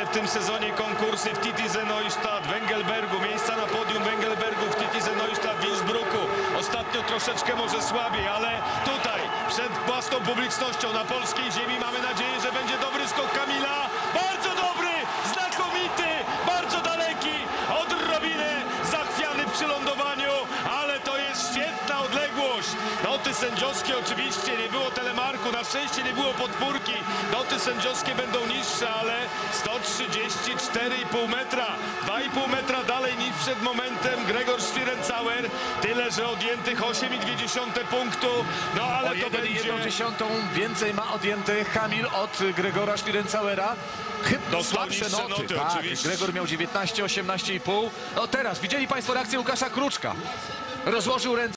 w tym sezonie konkursy w Titisee Neustadt, w Engelbergu, miejsca na podium w Engelbergu, w Titisee Neustadt, w Innsbrucku. Ostatnio troszeczkę może słabiej, ale tutaj przed własną publicznością na polskiej ziemi mamy nadzieję, że będzie dobry skok Kamila. Bardzo dobry, znakomity, bardzo daleki, odrobinę zachwiany przy lądowaniu, ale to jest świetna odległość. Noty sędziowskie oczywiście, nie było telemarku, na szczęście nie było podpórki. Noty sędziowskie będą niższe, ale 134,5 metra, 2,5 metra dalej niż przed momentem Gregor Schlierenzauer. Tyle, że odjętych 8,2 punktu, no ale to będzie... 1,1 więcej ma odjętych Kamil od Gregora Schlierenzauera. Chyba słabsze noty, tak. Oczywiście. Gregor miał 19, 18,5. No teraz, widzieli Państwo reakcję Łukasza Kruczka. Rozłożył ręce.